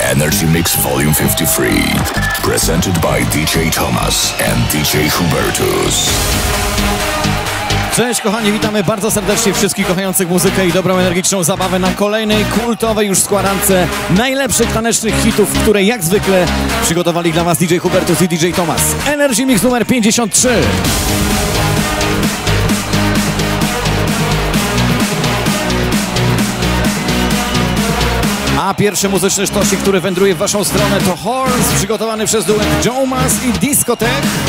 Energy Mix Volume 53. Presented by DJ Thomas and DJ Hubertus. Cześć kochani, witamy bardzo serdecznie wszystkich kochających muzykę i dobrą energiczną zabawę na kolejnej kultowej już składance najlepszych tanecznych hitów, które jak zwykle przygotowali dla Was DJ Hubertus i DJ Thomas. Energy Mix numer 53. A pierwszy muzyczny sztosik, który wędruje w Waszą stronę, to Horse, przygotowany przez duet Joe Mas i Discotech.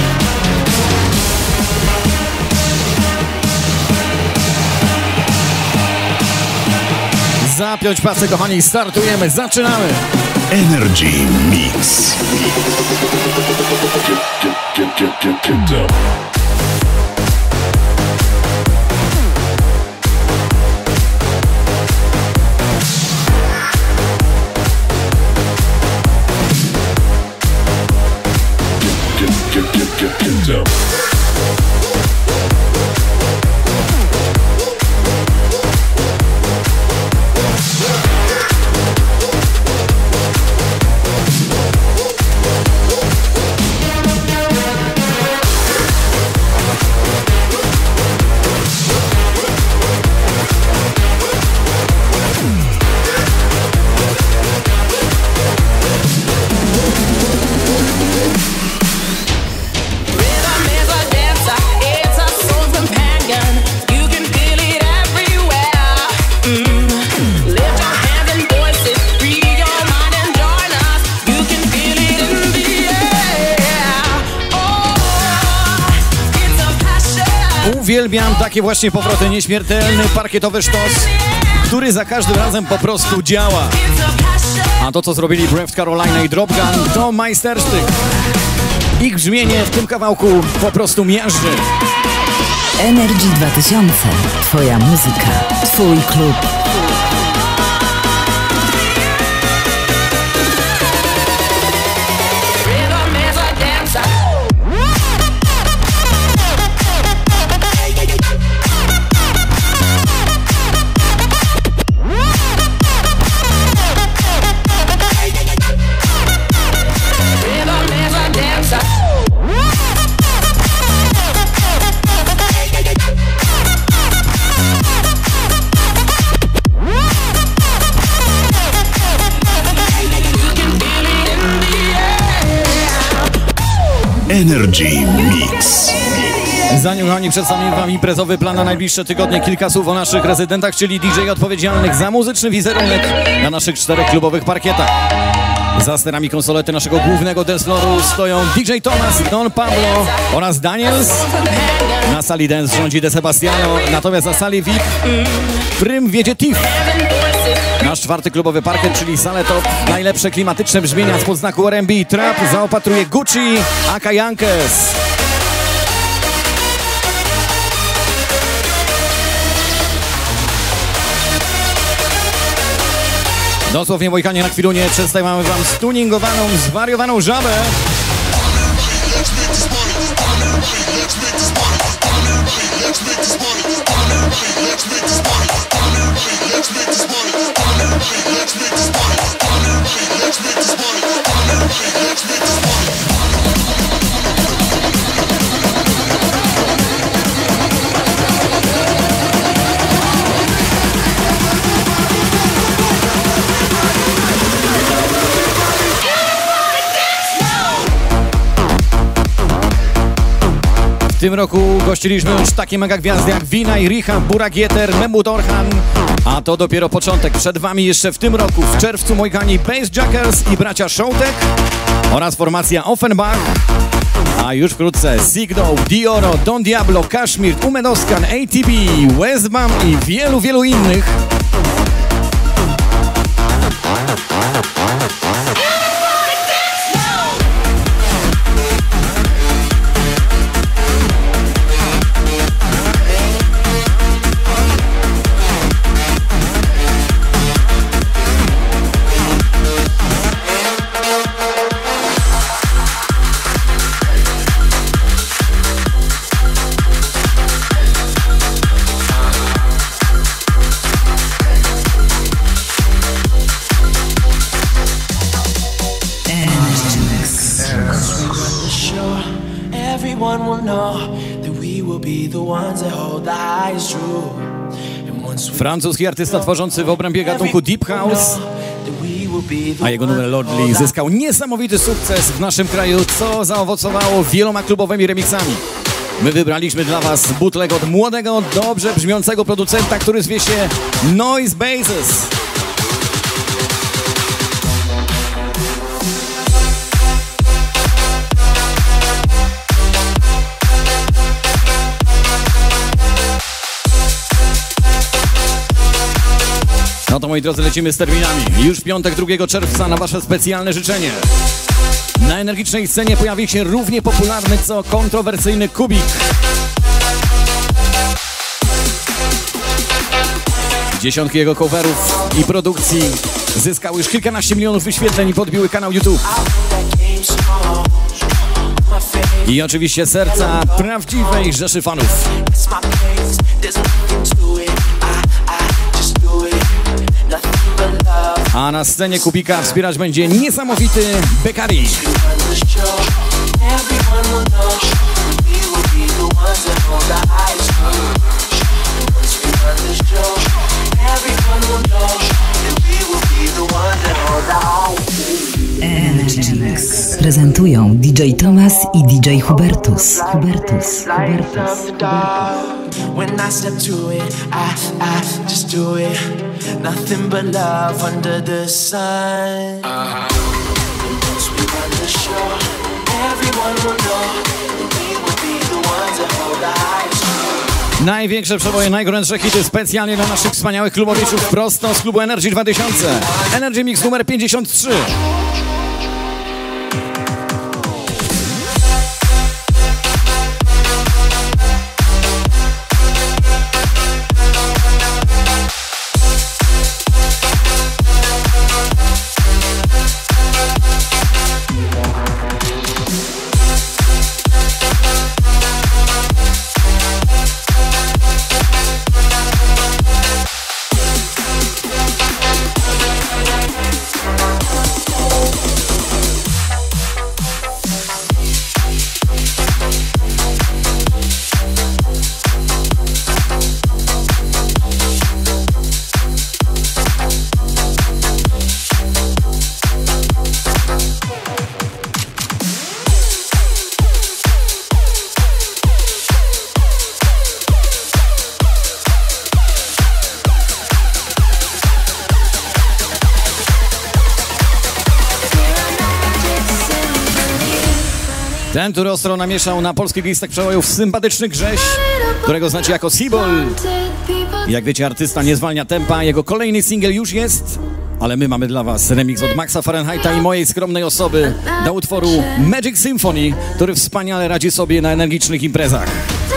Zapiąć pasy, kochani, startujemy, zaczynamy! Energy Mix. Get up. Uwielbiam takie właśnie powroty, nieśmiertelny parkietowy sztos, który za każdym razem po prostu działa. A to, co zrobili Breath Carolina i Drop Gun, to majstersztyk. Ich brzmienie w tym kawałku po prostu miażdży. Energy 2000. Twoja muzyka, twój klub. Energy Mix. Zanim kochani przedstawię Wam imprezowy plan na najbliższe tygodnie, kilka słów o naszych rezydentach, czyli DJ odpowiedzialnych za muzyczny wizerunek na naszych 4 klubowych parkietach. Za sterami konsolety naszego głównego danceflooru stoją DJ Thomas, Don Pablo oraz Daniels. Na sali dance rządzi De Sebastiano, natomiast na sali VIP prym wiedzie Tiff. Nasz 4 klubowy parkiet, czyli salę top, najlepsze klimatyczne brzmienia spod znaku R&B i Trap zaopatruje Gucci aka Yankes. Dosłownie Wojkanie na chwilunie przedstawiamy Wam stuningowaną, zwariowaną żabę. W tym roku gościliśmy już takie mega gwiazdy jak Vina i Riha, Burak Yeter, Mehmud Orhan. A to dopiero początek. Przed Wami jeszcze w tym roku, w czerwcu, moi kochani, Bassjackers i bracia Showtek oraz formacja Offenbach. A już wkrótce Sigdo, Dioro, Don Diablo, Kashmir, Umenoskan, ATB, Westbam i wielu, wielu innych. everyone will know that we will be the ones that hold the highest truth. Francuski artysta tworzący w obrębie gatunku Deep House, a jego numer Lordly zyskał niesamowity sukces w naszym kraju, co zaowocowało wieloma klubowymi remixami. My wybraliśmy dla was bootleg od młodego, dobrze brzmiącego producenta, który zwie się Noise Bases. No to moi drodzy, lecimy z terminami. Już w piątek 2 czerwca na wasze specjalne życzenie. Na energicznej scenie pojawi się równie popularny co kontrowersyjny Kubik. Dziesiątki jego coverów i produkcji zyskały już kilkanaście milionów wyświetleń i podbiły kanał YouTube. I oczywiście serca prawdziwej rzeszy fanów. A na scenie Kubika wspierać będzie niesamowity Bekari. Energy Mix prezentują DJ Thomas i DJ Hubertus. When I step to it, I just do it. Nothing but love under the sun. Once we run the show, everyone will know that we will be the ones that hold the highest. Największe przeboje, najgorętsze hity specjalnie dla naszych wspaniałych klubowiczów prosto z klubu Energy 2000. Energy Mix numer 53. Ten, który ostro namieszał na polskich listach przebojów sympatyczny Grześ, którego znacie jako Seaball. Jak wiecie, artysta nie zwalnia tempa, jego kolejny singiel już jest, ale my mamy dla was remix od Maxa Fahrenheita i mojej skromnej osoby do utworu Magic Symphony, który wspaniale radzi sobie na energicznych imprezach.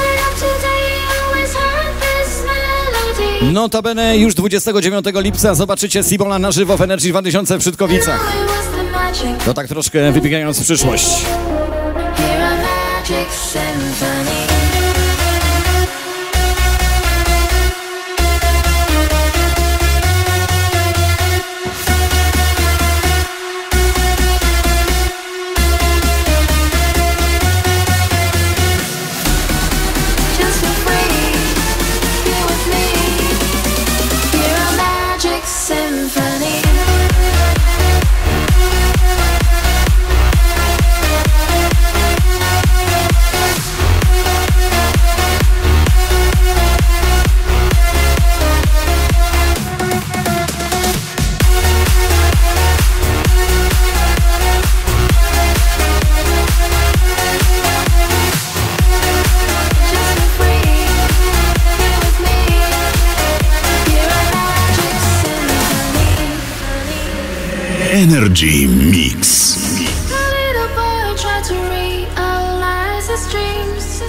Notabene już 29 lipca zobaczycie Seaballa na żywo w Energy 2000 w Brzydkowicach. To tak troszkę wybiegając w przyszłość. Magic Symphony. Just for free, be with me. Hear a magic symphony. Energy Mix. The little boy tried to realize his dreams.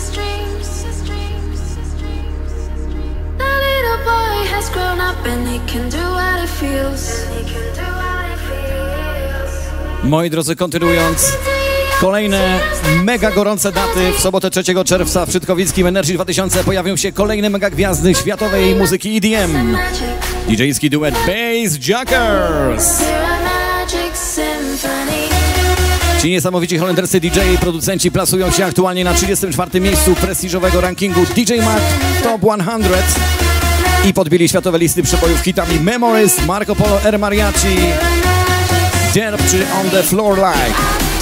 The little boy has grown up and he can do what he feels. Moi drodzy, kontynuując, kolejne mega gorące daty. W sobotę 3 czerwca w Brzydkowickim Energy 2000 pojawią się kolejne mega gwiazdy światowej muzyki EDM. DJ-ski duet Bassjackers. Magic symphony. Ci niesamowici holenderscy DJ i producenci plasują się aktualnie na 34. miejscu prestiżowego rankingu DJ Mag Top 100 i podbili światowe listy przebojów hitami Memories, Marco Polo, Air Mariachi, Derp czy On The Floor Like.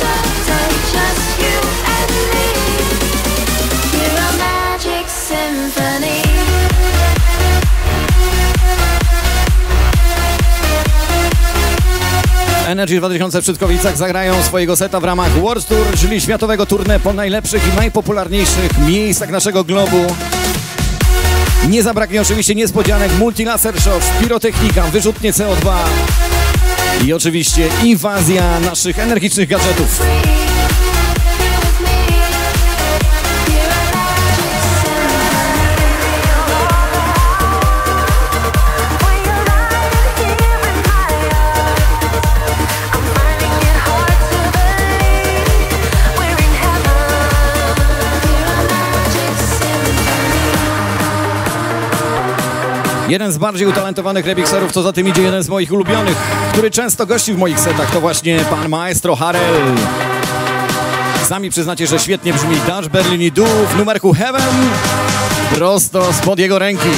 Energy 2000 w Szytkowicach zagrają swojego seta w ramach World Tour, czyli światowego tournée po najlepszych i najpopularniejszych miejscach naszego globu. Nie zabraknie oczywiście niespodzianek, multi-laser show, pirotechnika, wyrzutnie CO2 i oczywiście inwazja naszych energicznych gadżetów. Jeden z bardziej utalentowanych remixerów, co za tym idzie jeden z moich ulubionych, który często gości w moich setach, to właśnie pan maestro Harel. Sami przyznacie, że świetnie brzmi Dutch Berlin i Doo w numerku Heaven prosto spod jego ręki.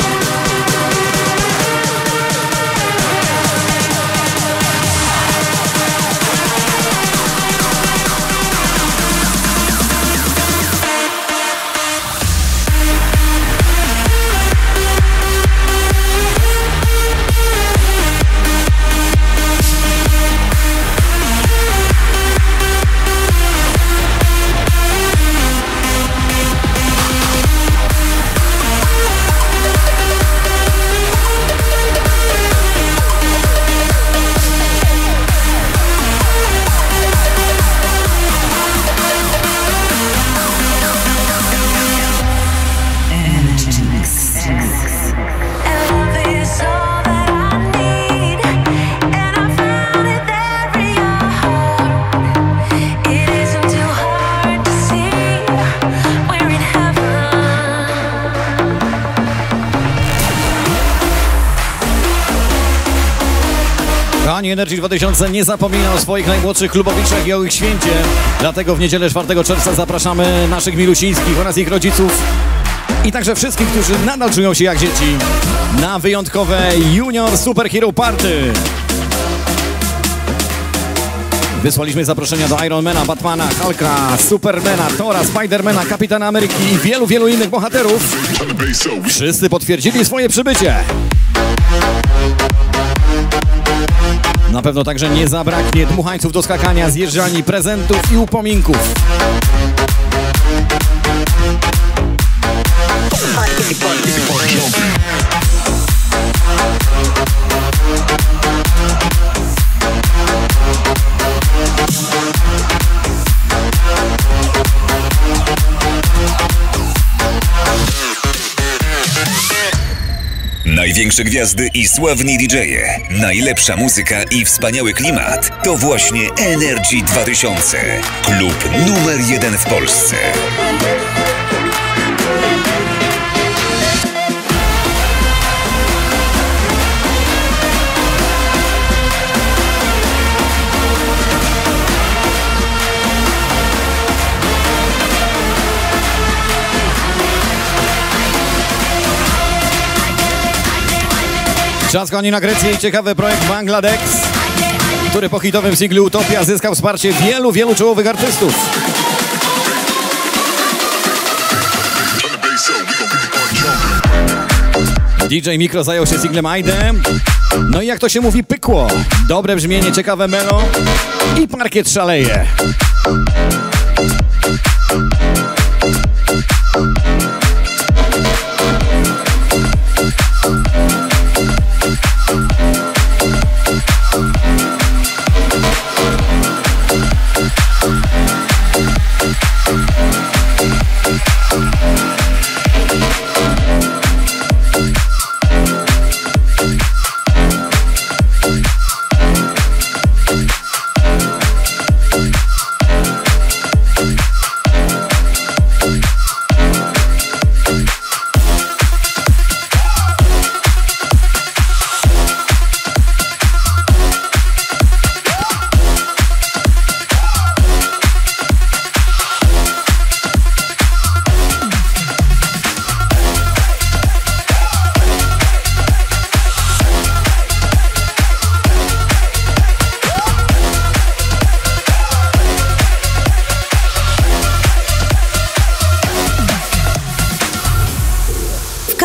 Energy 2000 nie zapomina o swoich najmłodszych klubowiczach i o ich święcie. Dlatego w niedzielę 4 czerwca zapraszamy naszych milusińskich oraz ich rodziców i także wszystkich, którzy nadal czują się jak dzieci na wyjątkowe Junior Superhero Party. Wysłaliśmy zaproszenia do Ironmana, Batmana, Hulka, Supermana, Thora, Spidermana, Kapitana Ameryki i wielu, wielu innych bohaterów. Wszyscy potwierdzili swoje przybycie. Na pewno także nie zabraknie dmuchańców do skakania, zjeżdżalni, prezentów i upominków. Największe gwiazdy i sławni DJ-e, najlepsza muzyka i wspaniały klimat to właśnie Energy 2000, klub numer 1 w Polsce. Czas koni na Grecję i ciekawy projekt Bangladesh, który po hitowym singlu Utopia zyskał wsparcie wielu, wielu czołowych artystów. DJ Mikro zajął się singlem Aide. No i jak to się mówi, pykło. Dobre brzmienie, ciekawe melo i parkiet szaleje.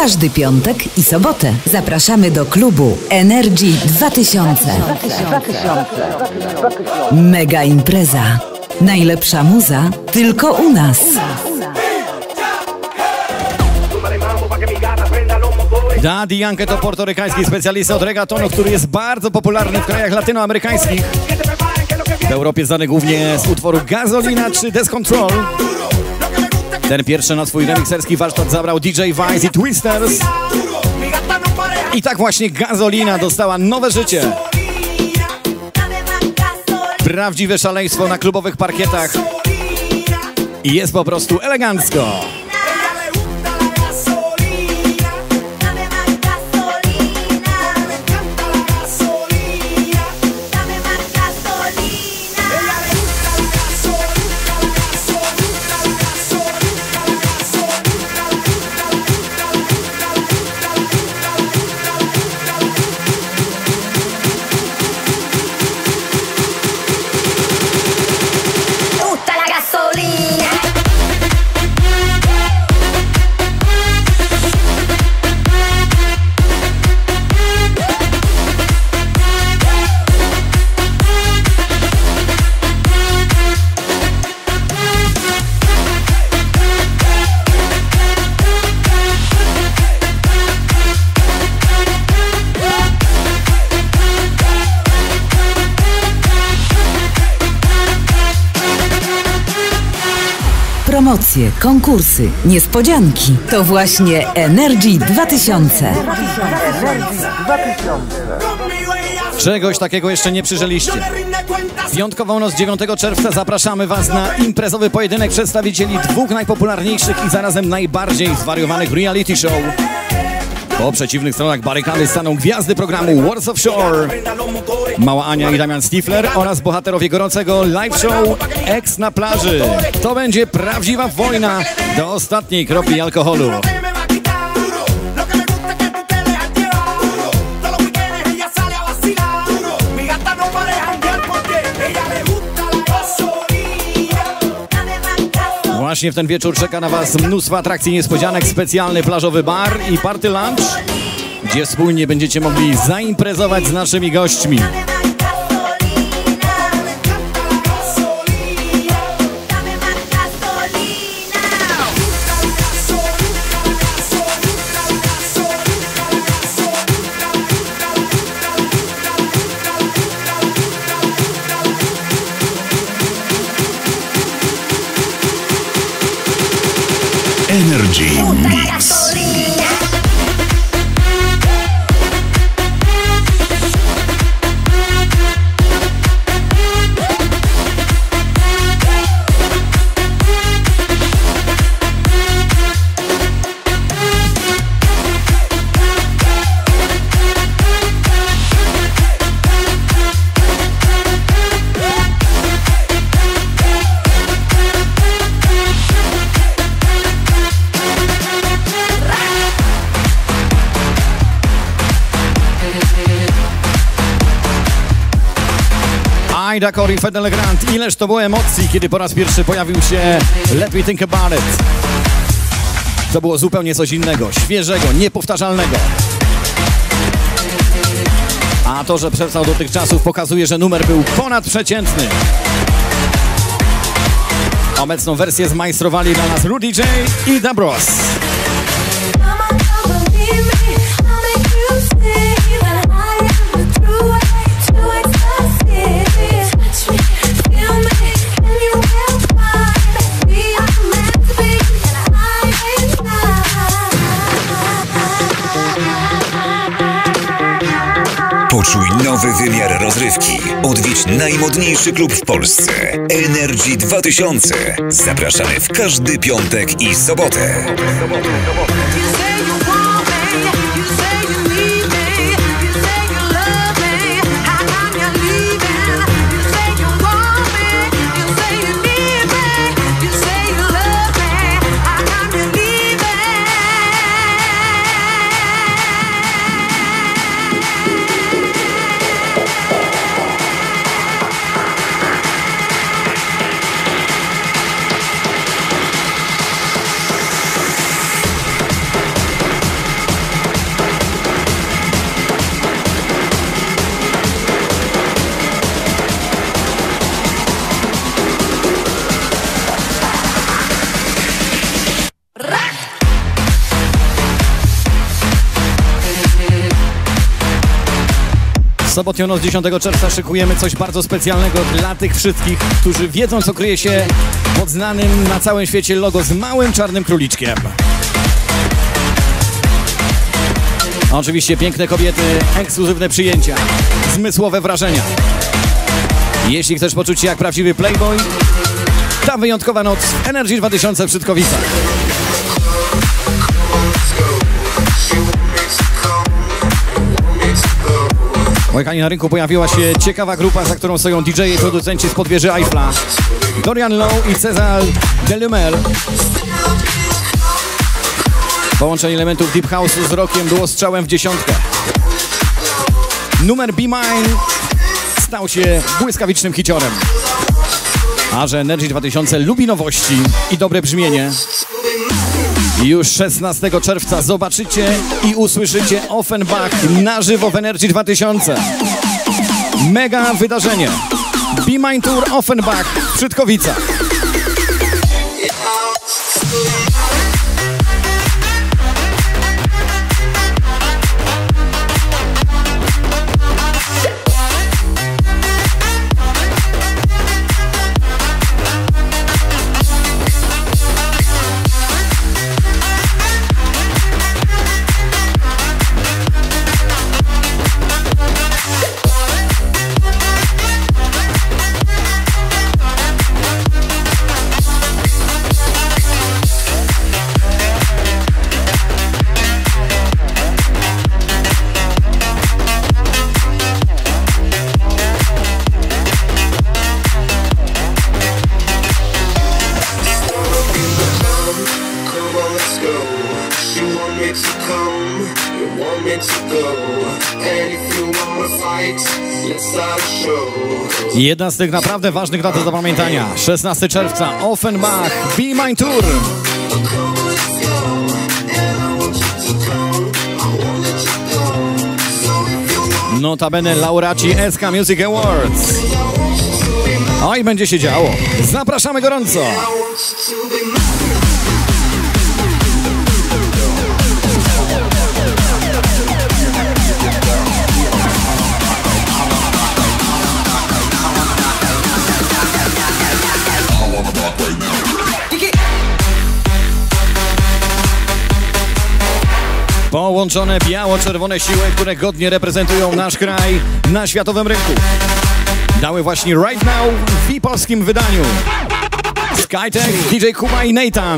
każdy piątek i sobotę. Zapraszamy do klubu Energy 2000. Mega impreza. Najlepsza muza tylko u nas. Daddy Yankee to portorykański specjalista od reggaetonu, który jest bardzo popularny w krajach latynoamerykańskich. W Europie znany głównie z utworu Gasolina czy Death Control. Ten pierwszy na swój remikserski warsztat zabrał DJ Vice i Twisters. I tak właśnie Gasolina dostała nowe życie. Prawdziwe szaleństwo na klubowych parkietach. I jest po prostu elegancko. Promocje, konkursy, niespodzianki. To właśnie Energy 2000. Czegoś takiego jeszcze nie przyjrzeliście. Piątkową noc 9 czerwca zapraszamy Was na imprezowy pojedynek przedstawicieli dwóch najpopularniejszych i zarazem najbardziej zwariowanych reality show. Po przeciwnych stronach barykady staną gwiazdy programu Wars of Shore, Mała Ania i Damian Stifler oraz bohaterowie gorącego live show Ex na plaży. To będzie prawdziwa wojna do ostatniej kropli alkoholu. Właśnie w ten wieczór czeka na Was mnóstwo atrakcji i niespodzianek, specjalny plażowy bar i party lunch, gdzie wspólnie będziecie mogli zaimprezować z naszymi gośćmi. Energy Mix. Aida Corey Fedele Grant. Ileż to było emocji, kiedy po raz pierwszy pojawił się Let Me Think About It. To było zupełnie coś innego, świeżego, niepowtarzalnego. A to, że przetrwał do tych czasów, pokazuje, że numer był ponadprzeciętny. Obecną wersję zmajstrowali dla nas Rudy J i Dabros. Poczuj nowy wymiar rozrywki. Odwiedź najmodniejszy klub w Polsce. Energy 2000. Zapraszamy w każdy piątek i sobotę. sobotnią noc 10 czerwca szykujemy coś bardzo specjalnego dla tych wszystkich, którzy wiedzą, co kryje się pod znanym na całym świecie logo z małym czarnym króliczkiem. Oczywiście piękne kobiety, ekskluzywne przyjęcia, zmysłowe wrażenia. Jeśli chcesz poczuć się jak prawdziwy playboy, ta wyjątkowa noc w Energy 2000 w Szytkowicach. Kochani, na rynku pojawiła się ciekawa grupa, za którą stoją DJ-e i producenci z podwieży Eiffla. Dorian Lowe i Cezar Delumel. Połączenie elementów Deep House'u z rockiem było strzałem w dziesiątkę. Numer Be Mine stał się błyskawicznym hiciorem. A że Energy 2000 lubi nowości i dobre brzmienie, już 16 czerwca zobaczycie i usłyszycie Offenbach na żywo w Energy 2000. Mega wydarzenie. Be Mine Tour Offenbach w Szytkowicach. Jedna z tych naprawdę ważnych dat do zapamiętania. 16 czerwca, Offenbach, Be Mine Tour. Notabene laureaci SK Music Awards. Oj, będzie się działo. Zapraszamy gorąco. Połączone biało-czerwone siły, które godnie reprezentują nasz kraj na światowym rynku, dały właśnie Right Now w polskim wydaniu Skytech, DJ Kuba i Nathan.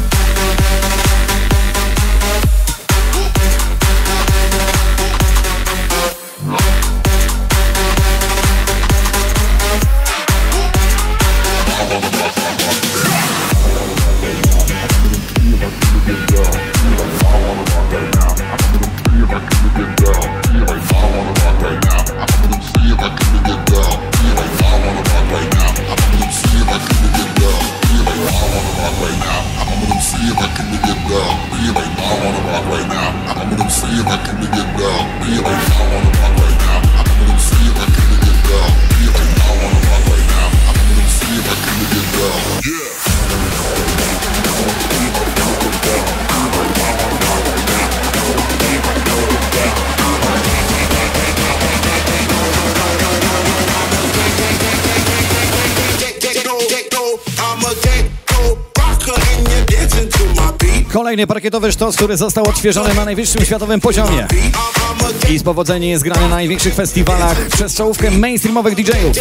Kolejny parkietowy sztos, który został odświeżony na najwyższym światowym poziomie i z powodzeniem jest grany na największych festiwalach przez czołówkę mainstreamowych DJ-ów.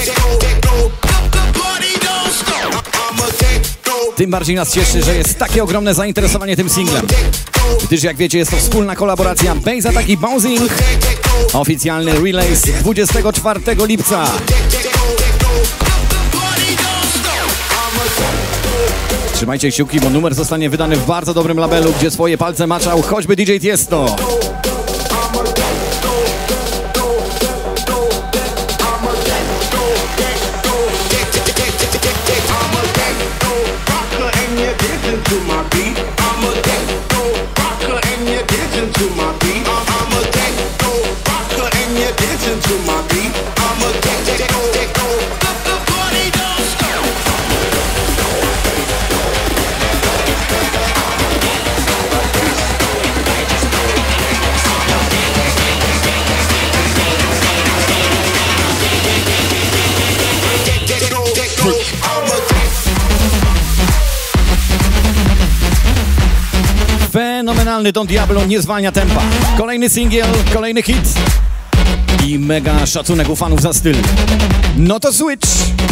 Tym bardziej nas cieszy, że jest takie ogromne zainteresowanie tym singlem, gdyż jak wiecie jest to wspólna kolaboracja Base Attack i Bouncing. Oficjalny release 24 lipca. Trzymajcie kciuki, bo numer zostanie wydany w bardzo dobrym labelu, gdzie swoje palce maczał choćby DJ Tiesto. Fenomenalny Don Diablo nie zwalnia tempa. Kolejny singiel, kolejny hit i mega szacunek u fanów za styl. No to switch!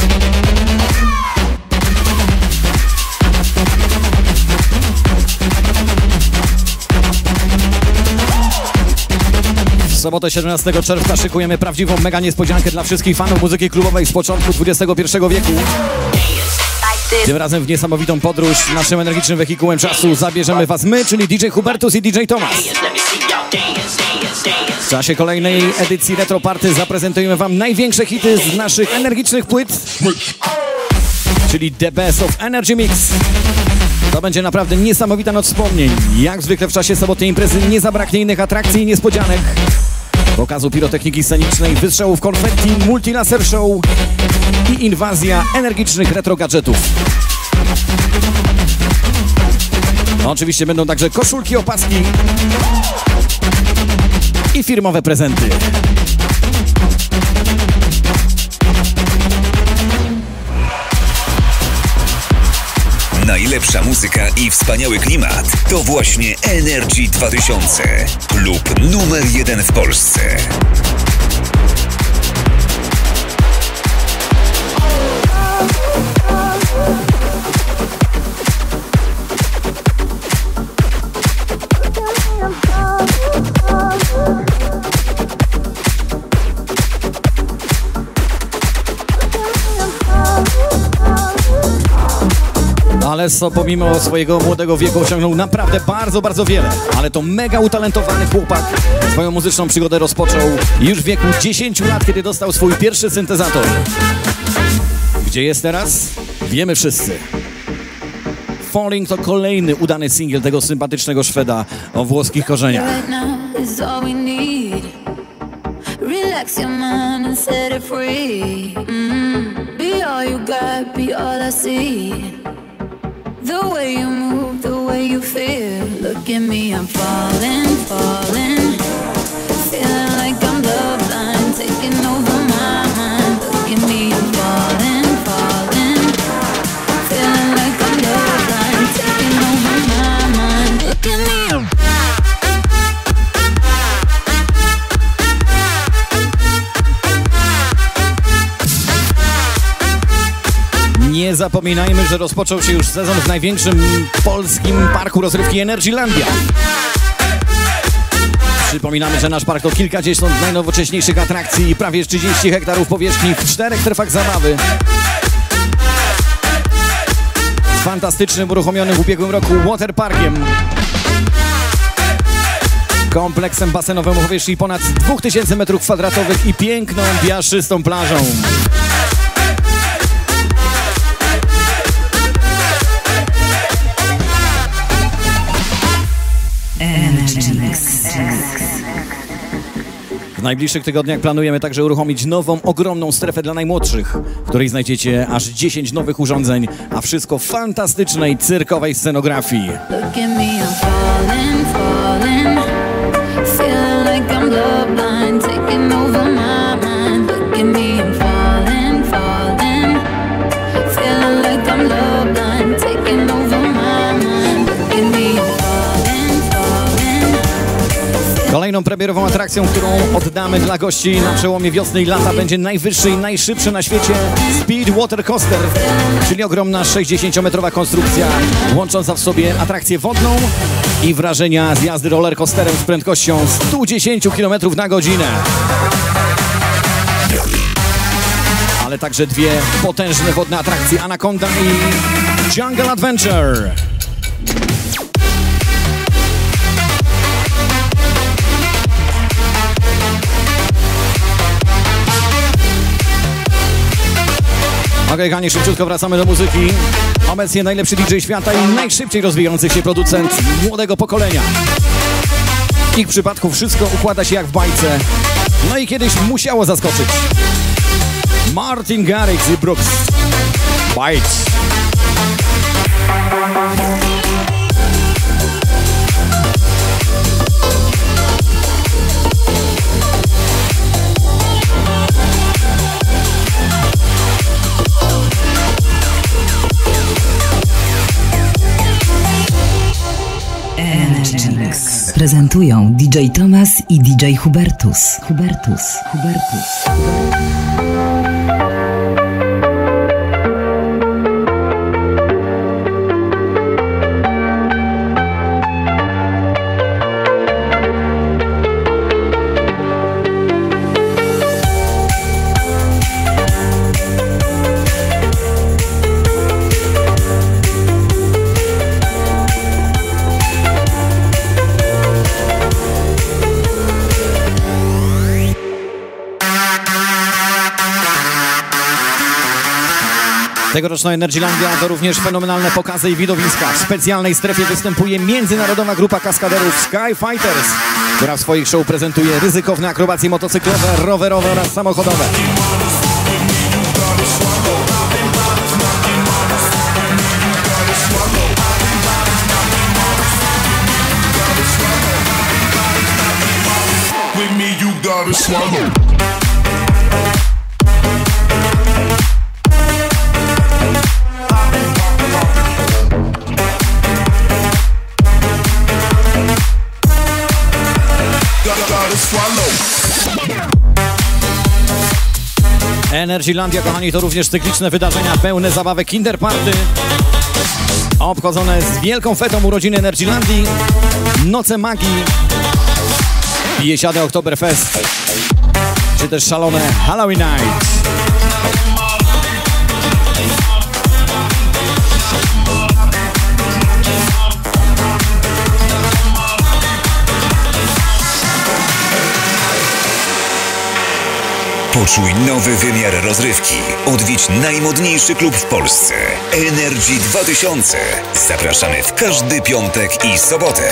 W sobotę 17 czerwca szykujemy prawdziwą mega niespodziankę dla wszystkich fanów muzyki klubowej z początku XXI wieku. Tym razem w niesamowitą podróż naszym energicznym wehikułem czasu zabierzemy was my, czyli DJ Hubertus i DJ Tomas. W czasie kolejnej edycji Retro Party zaprezentujemy wam największe hity z naszych energicznych płyt, czyli The Best of Energy Mix. To będzie naprawdę niesamowita noc wspomnień. Jak zwykle w czasie sobotniej imprezy nie zabraknie innych atrakcji i niespodzianek. Pokazu pirotechniki scenicznej, wystrzałów konfetti, multilaser show i inwazja energicznych retro gadżetów. No, oczywiście będą także koszulki, opaski i firmowe prezenty. Najlepsza muzyka i wspaniały klimat to właśnie Energy 2000. Klub numer 1 w Polsce. Alesso pomimo swojego młodego wieku osiągnął naprawdę bardzo wiele. Ale to mega utalentowany chłopak swoją muzyczną przygodę rozpoczął już w wieku 10 lat, kiedy dostał swój pierwszy syntezator. Gdzie jest teraz? Wiemy wszyscy. Falling to kolejny udany singiel tego sympatycznego Szweda o włoskich korzeniach. Relax your mind and set it free. Be all you got, be all I see. The way you move, the way you feel. Look at me, I'm falling, falling. Feeling like I'm love blind, taking over my mind. Look at me, I'm falling, falling. Feeling like I'm love blind, taking over my mind. Look at me, I'm Nie zapominajmy, że rozpoczął się już sezon w największym polskim parku rozrywki Energylandia. Przypominamy, że nasz park to kilkadziesiąt najnowocześniejszych atrakcji i prawie 30 hektarów powierzchni w 4 strefach zabawy. Z fantastycznym, uruchomionym w ubiegłym roku waterparkiem. Kompleksem basenowym o powierzchni ponad 2000 m2 i piękną, piaszczystą plażą. W najbliższych tygodniach planujemy także uruchomić nową, ogromną strefę dla najmłodszych, w której znajdziecie aż 10 nowych urządzeń, a wszystko w fantastycznej, cyrkowej scenografii. Kolejną premierową atrakcją, którą oddamy dla gości na przełomie wiosny i lata, będzie najwyższy i najszybszy na świecie Speed Water Coaster, czyli ogromna 60-metrowa konstrukcja łącząca w sobie atrakcję wodną i wrażenia z jazdy rollercoasterem z prędkością 110 km na godzinę. Ale także dwie potężne wodne atrakcje Anaconda i Jungle Adventure. Okej, kochani, szybciutko wracamy do muzyki. Obecnie najlepszy DJ świata i najszybciej rozwijający się producent młodego pokolenia. W ich przypadku wszystko układa się jak w bajce. No i kiedyś musiało zaskoczyć. Martin Garrix i Brooks. Bites. Energy Mix. Prezentują DJ Tomas i DJ Hubertus. Hubertus. Tegoroczna Energylandia to również fenomenalne pokazy i widowiska. W specjalnej strefie występuje międzynarodowa grupa kaskaderów Sky Fighters, która w swoich show prezentuje ryzykowne akrobacje motocyklowe, rowerowe oraz samochodowe. Energylandia, kochani, to również cykliczne wydarzenia pełne zabawek Kinder Party, obchodzone z wielką fetą urodziny Energylandii, noce magii, biesiady Oktoberfest, czy też szalone Halloween Night. Poczuj nowy wymiar rozrywki. Odwiedź najmodniejszy klub w Polsce. Energy 2000. Zapraszamy w każdy piątek i sobotę.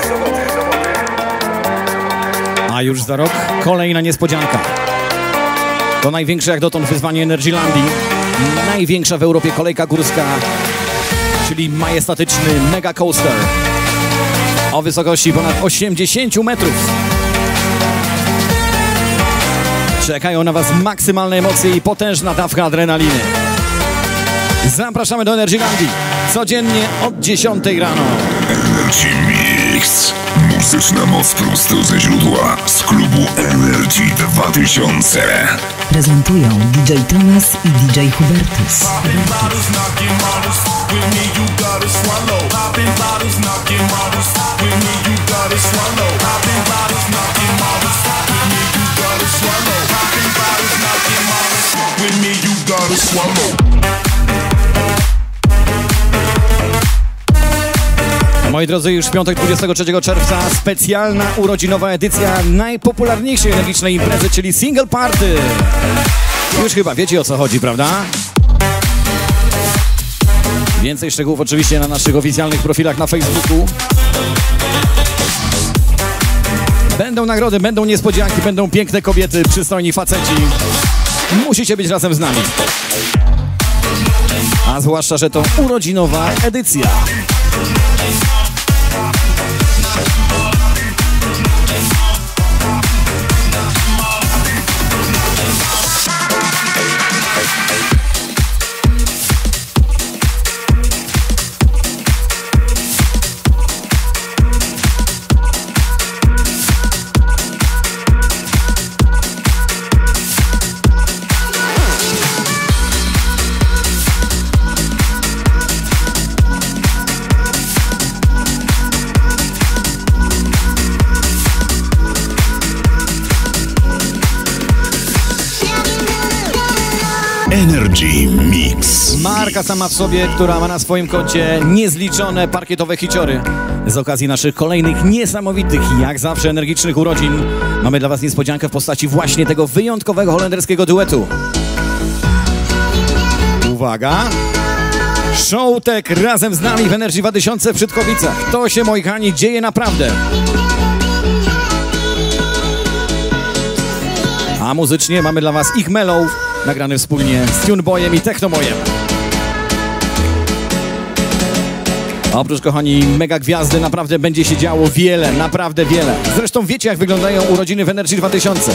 A już za rok kolejna niespodzianka. To największe jak dotąd wyzwanie Energylandii. Największa w Europie kolejka górska, czyli majestatyczny Mega Coaster o wysokości ponad 80 metrów. Czekają na Was maksymalne emocje i potężna dawka adrenaliny. Zapraszamy do Energylandii codziennie od 10 rano. Energy Mix. Muzyczna moc prosto ze źródła z klubu Energy 2000. Prezentują DJ Tomas i DJ Hubertus. Moi drodzy, już w piątek 23 czerwca specjalna urodzinowa edycja najpopularniejszej energicznej imprezy, czyli Single Party. Już chyba wiecie, o co chodzi, prawda? Więcej szczegółów oczywiście na naszych oficjalnych profilach na Facebooku. Będą nagrody, będą niespodzianki, będą piękne kobiety, przystojni faceci. Musicie być razem z nami. A zwłaszcza, że to urodzinowa edycja. Energy Mix. Marka sama w sobie, która ma na swoim koncie niezliczone parkietowe hiciory. Z okazji naszych kolejnych niesamowitych, jak zawsze energicznych urodzin, mamy dla Was niespodziankę w postaci właśnie tego wyjątkowego holenderskiego duetu. Uwaga! Showtek razem z nami w Energy 2000 w Brzydkowicach. To się, moi kochani, dzieje naprawdę. A muzycznie mamy dla Was ich Mellow, nagrany wspólnie z Tuneboyem i Technoboyem. Oprócz, kochani, mega gwiazdy naprawdę będzie się działo wiele, naprawdę wiele. Zresztą wiecie, jak wyglądają urodziny w Energy 2000.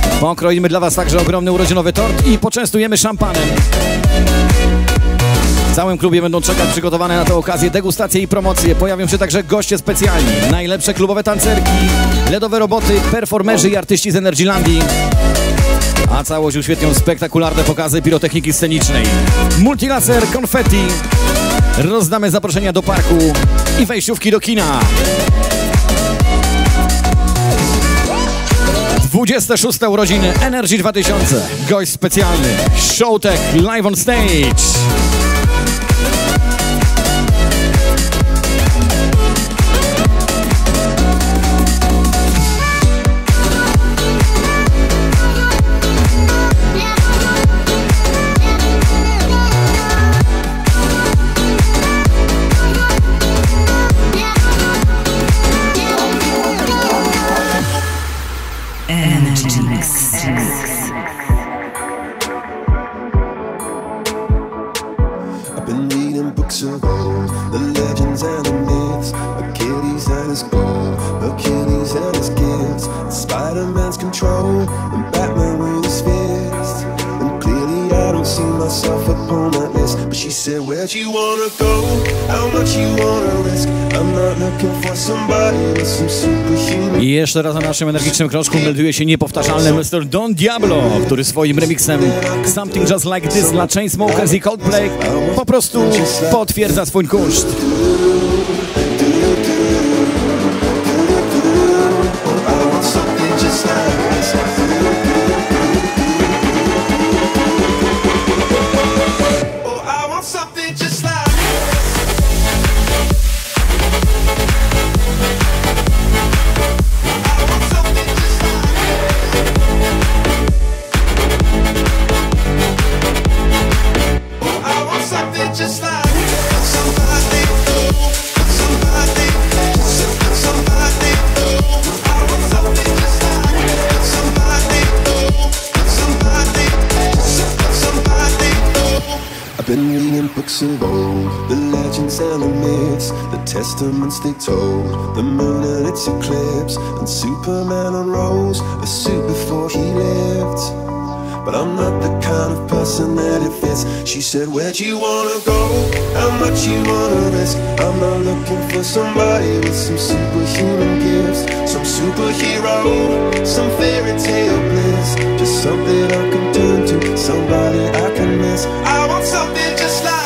Pokroimy dla Was także ogromny urodzinowy tort i poczęstujemy szampanem. W całym klubie będą czekać przygotowane na tę okazję degustacje i promocje. Pojawią się także goście specjalni, najlepsze klubowe tancerki, LEDowe roboty, performerzy i artyści z Energylandii. A całość uświetnią spektakularne pokazy pirotechniki scenicznej. Multilaser, konfetti. Rozdamy zaproszenia do parku i wejściówki do kina. 26. urodziny Energy 2000. Gość specjalny. Showtech live on stage. I jeszcze raz na naszym energicznym krążku melduje się niepowtarzalny Mr. Don Diablo, który swoim remixem Something Just Like This dla Chainsmokers i Coldplay po prostu potwierdza swój kunszt. Of old, the legends and the myths, the testaments they told, the moon and its eclipse, and Superman unrose a suit before he lived. But I'm not the kind of person that it fits. She said, where'd you wanna go? How much you wanna risk? I'm not looking for somebody with some superhuman gifts, some superhero, some fairy tale bliss, just something I can turn to, somebody I can miss. I want something just like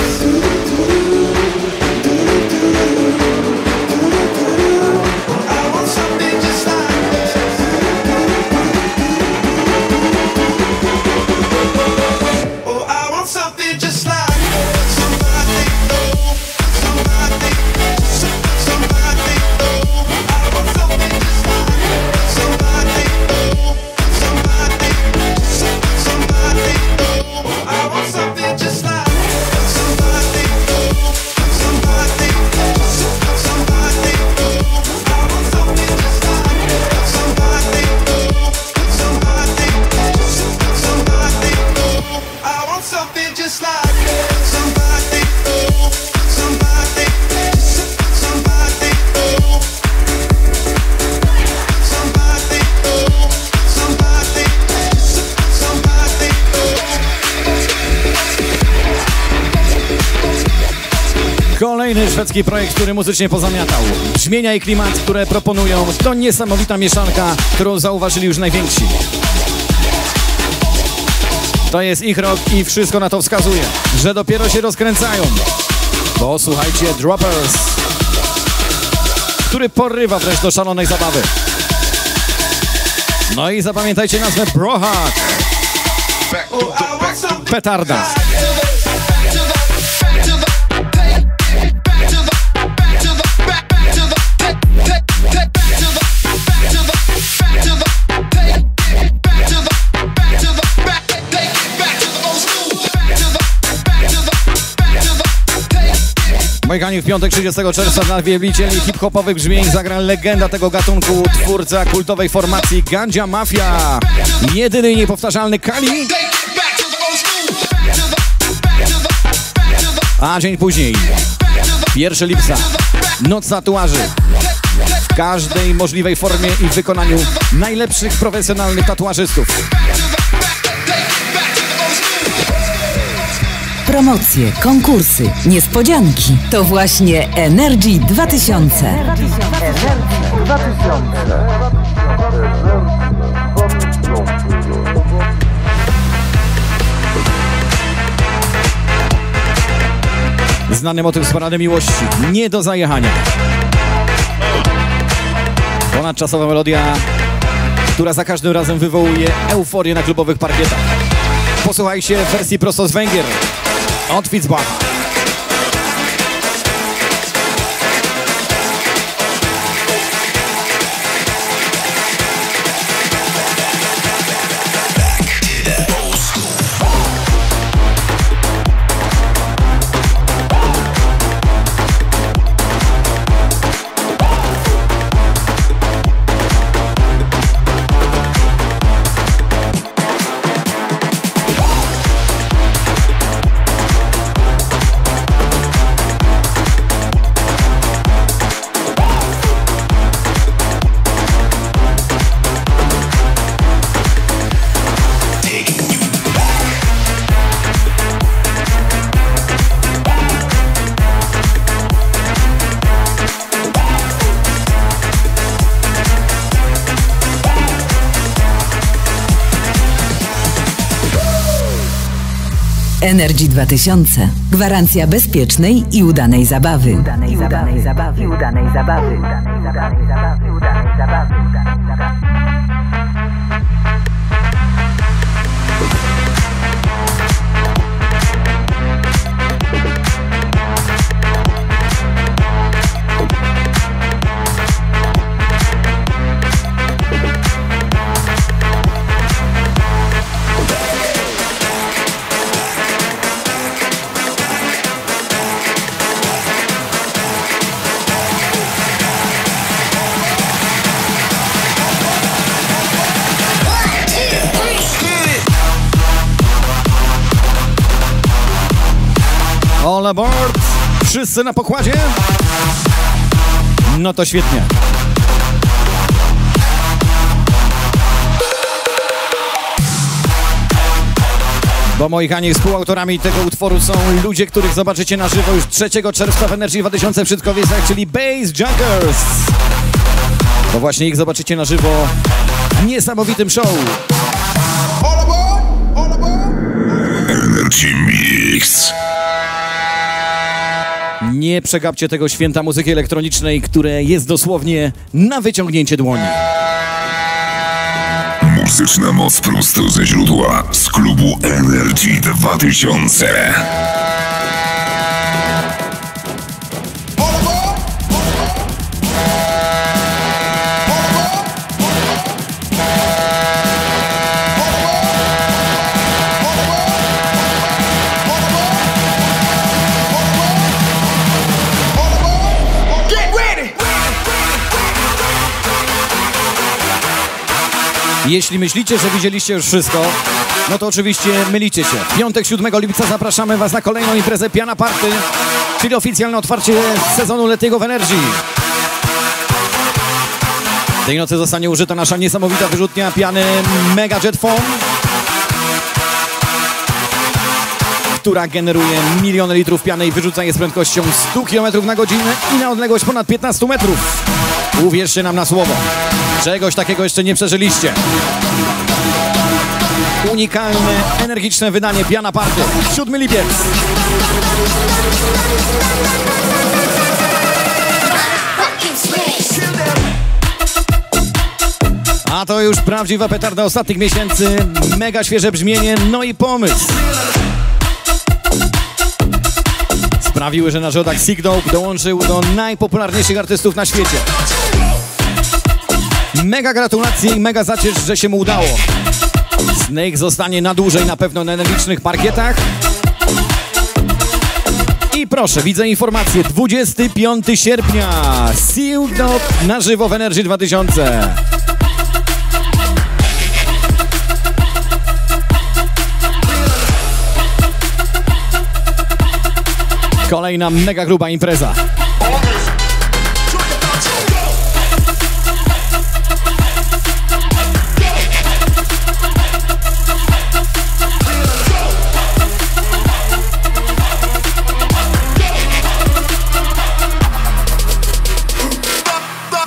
Kolejny szwedzki projekt, który muzycznie pozamiatał. Brzmienia i klimat, które proponują, to niesamowita mieszanka, którą zauważyli już najwięksi. To jest ich rok i wszystko na to wskazuje, że dopiero się rozkręcają. Bo słuchajcie, Droppers, który porywa wreszcie do szalonej zabawy. No i zapamiętajcie nazwę Brohak. Petarda. Moi kochani, w piątek 30 czerwca na wielbicieli hip-hopowych brzmień zagra legenda tego gatunku, twórca kultowej formacji Ganja Mafia, jedyny i niepowtarzalny Kali. A dzień później, 1 lipca, noc tatuaży. W każdej możliwej formie i wykonaniu najlepszych profesjonalnych tatuażystów. promocje, konkursy, niespodzianki. To właśnie Energy 2000. Znany motyw z Parady Miłości, nie do zajechania. Ponadczasowa melodia, która za każdym razem wywołuje euforię na klubowych parkietach. Posłuchajcie wersji prosto z Węgier od Fitzbach. Energy 2000. Gwarancja bezpiecznej i udanej zabawy. All aboard! Wszyscy na pokładzie? No to świetnie. Bo moi kochani, współautorami tego utworu są ludzie, których zobaczycie na żywo już 3 czerwca w Energy 2000 w Szydkowiecach, czyli Bass Junkers. Bo właśnie ich zobaczycie na żywo w niesamowitym show. Energy Mix. Nie przegapcie tego święta muzyki elektronicznej, które jest dosłownie na wyciągnięcie dłoni. Muzyczna moc prosto ze źródła z klubu Energy 2000. Jeśli myślicie, że widzieliście już wszystko, no to oczywiście mylicie się. W piątek 7 lipca zapraszamy Was na kolejną imprezę Piana Party, czyli oficjalne otwarcie sezonu letniego w Energy. Tej nocy zostanie użyta nasza niesamowita wyrzutnia piany Mega Jet Foam, która generuje miliony litrów piany i wyrzuca je z prędkością 100 km na godzinę i na odległość ponad 15 metrów. Uwierzcie nam na słowo. Czegoś takiego jeszcze nie przeżyliście. Unikalne, energiczne wydanie Piana Party. 7 lipiec. A to już prawdziwa petarda ostatnich miesięcy. Mega świeże brzmienie, no i pomysł. Sprawiły, że nasz rodak Signal dołączył do najpopularniejszych artystów na świecie. Mega gratulacje i mega zacież, że się mu udało. Snake zostanie na dłużej na pewno na energicznych parkietach. I proszę, widzę informację, 25 sierpnia Signal na żywo w Energy 2000. Kolejna mega gruba impreza.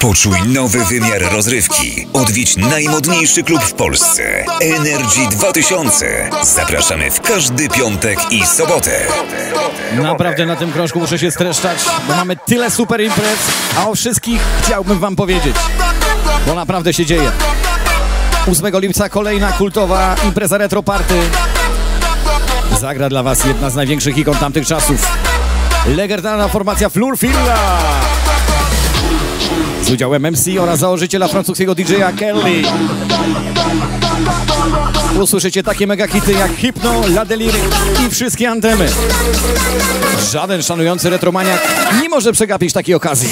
Poczuj nowy wymiar rozrywki. Odwiedź najmodniejszy klub w Polsce. Energy 2000. Zapraszamy w każdy piątek i sobotę. Naprawdę na tym krążku muszę się streszczać, bo mamy tyle super imprez, a o wszystkich chciałbym wam powiedzieć, bo naprawdę się dzieje. 8 lipca kolejna kultowa impreza Retro Party. Zagra dla was jedna z największych ikon tamtych czasów. Legendarna formacja Fleur Filla z udziałem MC oraz założyciela francuskiego DJ-a Kelly. Usłyszycie takie mega hity jak Hypno, La Delire i wszystkie antemy. Żaden szanujący retromaniak nie może przegapić takiej okazji.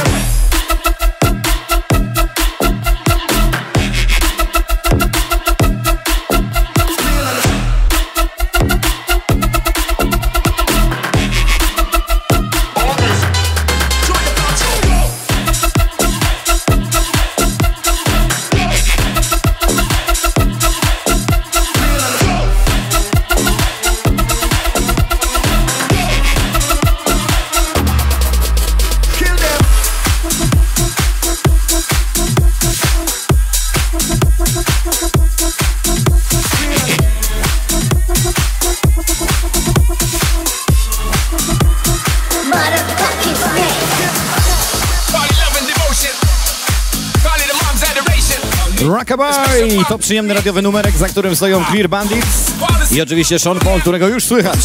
Rockabye to przyjemny radiowy numerek, za którym stoją Clear Bandits i oczywiście Sean Paul, którego już słychać.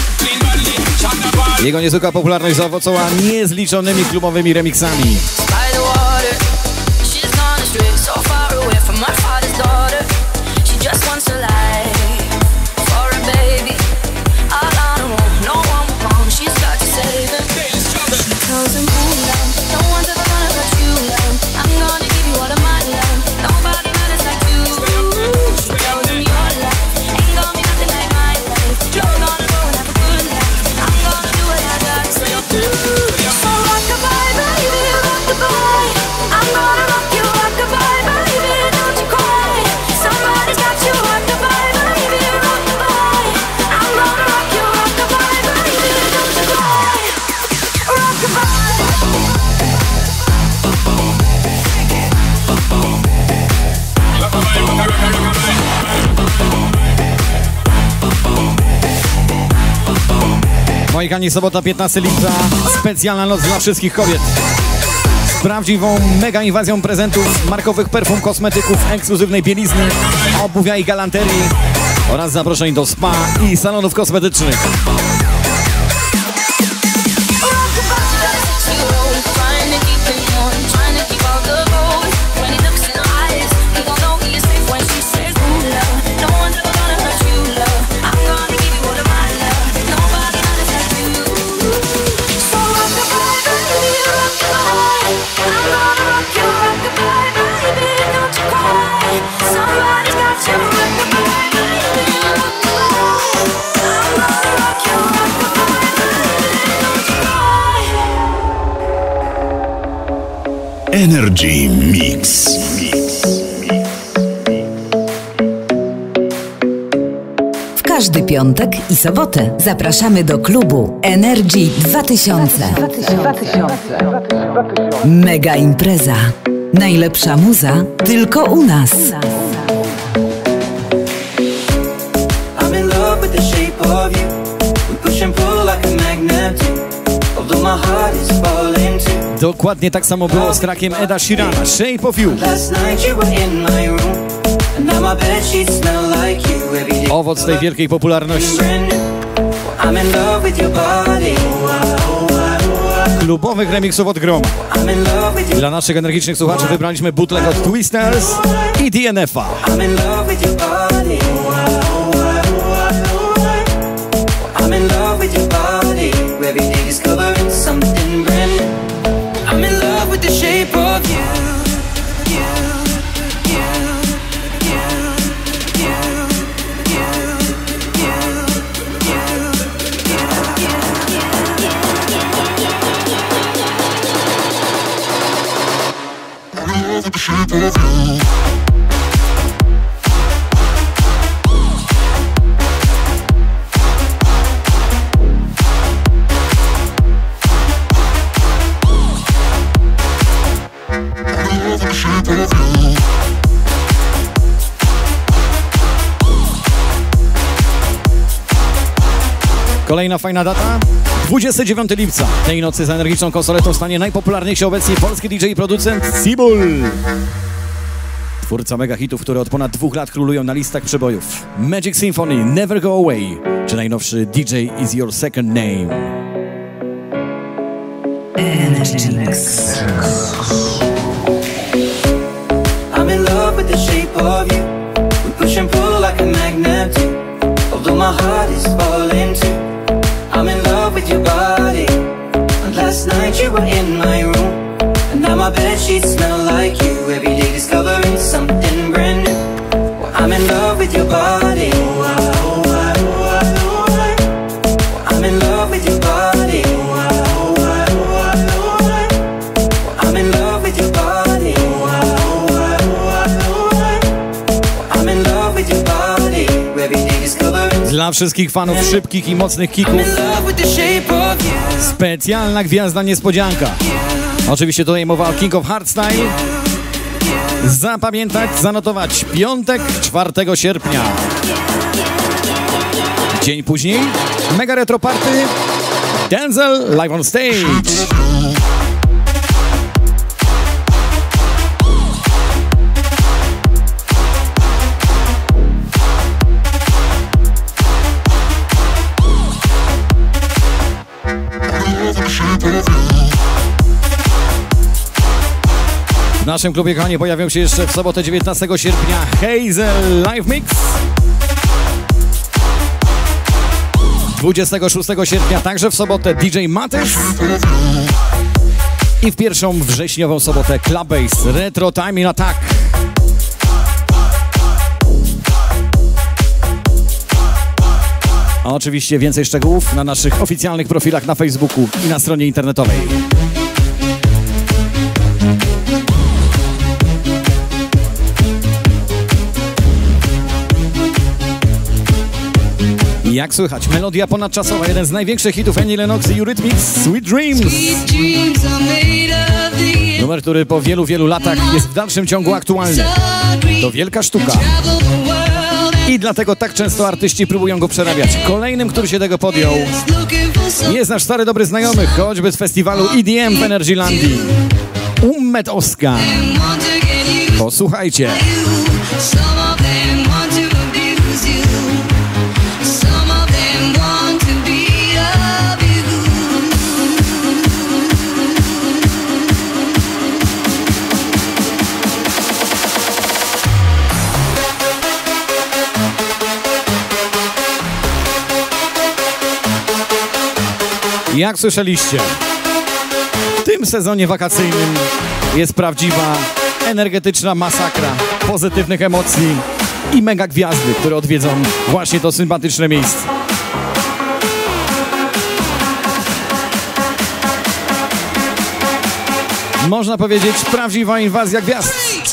Jego niezwykła popularność zaowocowała niezliczonymi klubowymi remixami. Moi kochani, sobota 15 lipca, specjalna noc dla wszystkich kobiet. Z prawdziwą mega inwazją prezentów, markowych perfum, kosmetyków, ekskluzywnej bielizny, obuwia i galanterii oraz zaproszeń do spa i salonów kosmetycznych. Energy Mix. W każdy piątek i sobotę zapraszamy do klubu Energy 2000. Mega impreza. Najlepsza muza tylko u nas. I'm in love with the shape of you. We push and pull like a magnet. Although my heart is falling too. Dokładnie tak samo było z trackiem Eda Sheerana, Shape of You. Owoc tej wielkiej popularności. Klubowych remixów od groma. Dla naszych energicznych słuchaczy wybraliśmy bootleg od Twisters i DNF-a. I'm in love with the shape of you. Kolejna fajna data. 29 lipca. Tej nocy za energiczną konsoletą stanie najpopularniejszy obecnie polski DJ i producent Cibul. Twórca mega hitów, które od ponad 2 lat królują na listach przebojów. Magic Symphony, Never Go Away, czy najnowszy DJ Is Your Second Name. I'm in love with the shape of you. We push and pull like a magnet too. Although my heart is falling too. I'm in love with your body. And last night you were in my room. And now my bedsheets smell like you. Every day discovering something brand new. Well, I'm in love with your body. I'm in love with your body. I'm in love with your body. I'm in love with your body. Every day discovering. Dla wszystkich fanów szybkich i mocnych kików specjalna gwiazda niespodzianka. Oczywiście tutaj mowa o King of Hardstyle. Zapamiętać, zanotować piątek 4 sierpnia. Dzień później mega retro party Denzel live on stage. W naszym klubie, kochani, pojawią się jeszcze w sobotę 19 sierpnia Hazel Live Mix. 26 sierpnia także w sobotę DJ Matys. I w pierwszą wrześniową sobotę Clubbase Retro Time in Attack. A oczywiście więcej szczegółów na naszych oficjalnych profilach na Facebooku i na stronie internetowej. Jak słychać, melodia ponadczasowa, jeden z największych hitów Annie Lennox i Eurythmics, Sweet Dreams. Numer, który po wielu, wielu latach jest w dalszym ciągu aktualny. To wielka sztuka. I dlatego tak często artyści próbują go przerabiać. Kolejnym, który się tego podjął, jest nasz stary dobry znajomy, choćby z festiwalu EDM w Energylandii. Ummet Oscar. Posłuchajcie. Jak słyszeliście, w tym sezonie wakacyjnym jest prawdziwa, energetyczna masakra pozytywnych emocji i mega gwiazdy, które odwiedzą właśnie to sympatyczne miejsce. Można powiedzieć, prawdziwa inwazja gwiazd.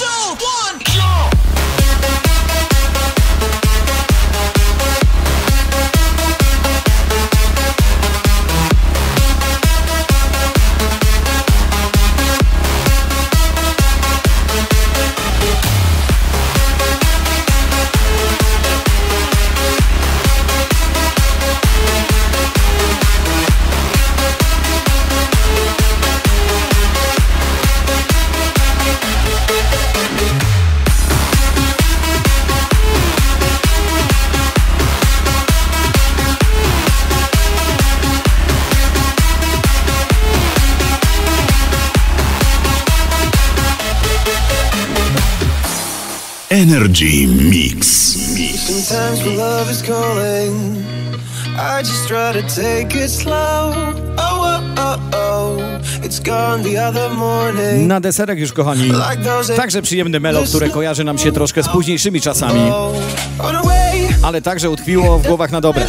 Energy Mix. Sometimes when love is calling, I just try to take it slow. Oh, oh, oh, oh. It's gone the other morning. Na deserek już, kochani, także przyjemny melo, które kojarzy nam się troszkę z późniejszymi czasami, ale także utkwiło w głowach na dobre.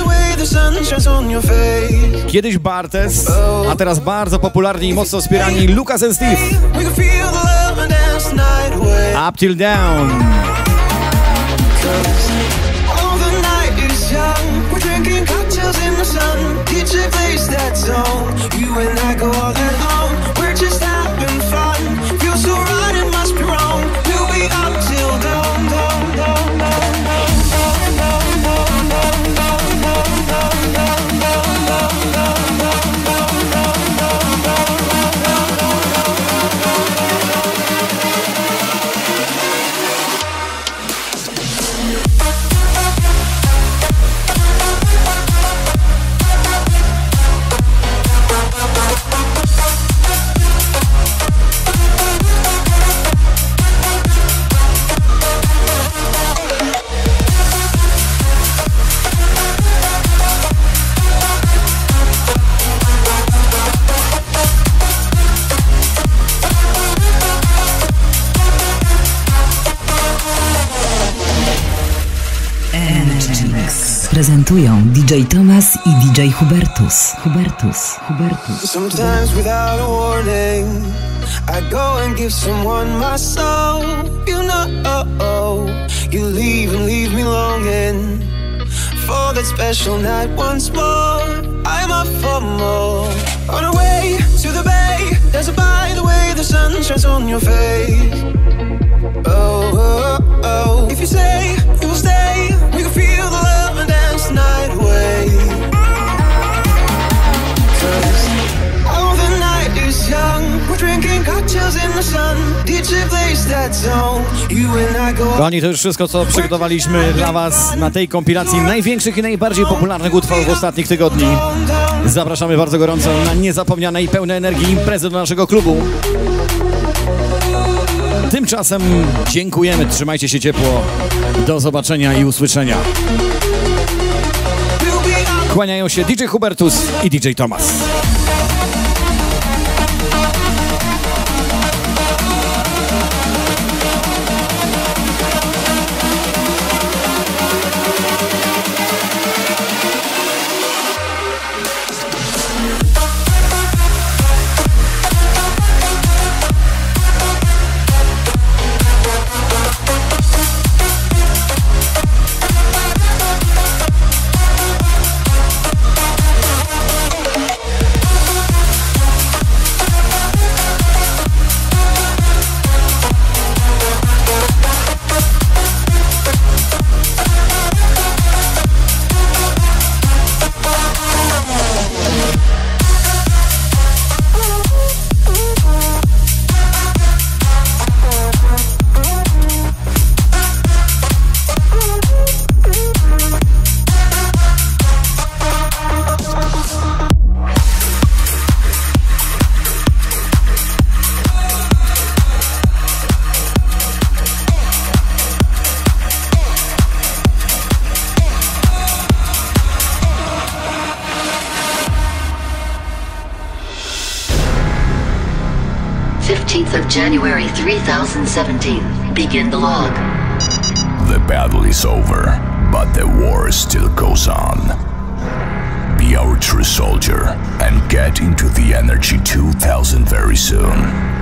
Kiedyś Bartes, a teraz bardzo popularni i mocno wspierani Lucas and Steve. Up Till Down. All the night is young. We're drinking cocktails in the sun. DJ plays that song. You and I go all at home. We're just having fun. Feels so right, it must be wrong. We'll be up till dawn, dawn, dawn, dawn, dawn, dawn, dawn, dawn, dawn, dawn, dawn, dawn, dawn. Energy Mix. Prezentują DJ Thomas i DJ Hubertus. Sometimes without a warning, I go and give someone my soul. You know, you leave and leave me longing for that special night once more. I'm up for more. On our way to the bay, there's a by the way the sun shines on your face. Oh, if you say you will stay, we can feel the love and dance the night away. 'Cause oh, the night is young, we're drinking cocktails in the sun. DJ plays that song, you and I go. Kochani, to już wszystko, co przygotowaliśmy dla Was na tej kompilacji największych i najbardziej popularnych utworów ostatnich tygodni. Zapraszamy bardzo gorąco na niezapomniane i pełne energii imprezy do naszego klubu. Tymczasem dziękujemy, trzymajcie się ciepło, do zobaczenia i usłyszenia. Kłaniają się DJ Hubertus i DJ Thomas. January 3017. Begin the log. The battle is over, but the war still goes on. Be our true soldier and get into the Energy 2000 very soon.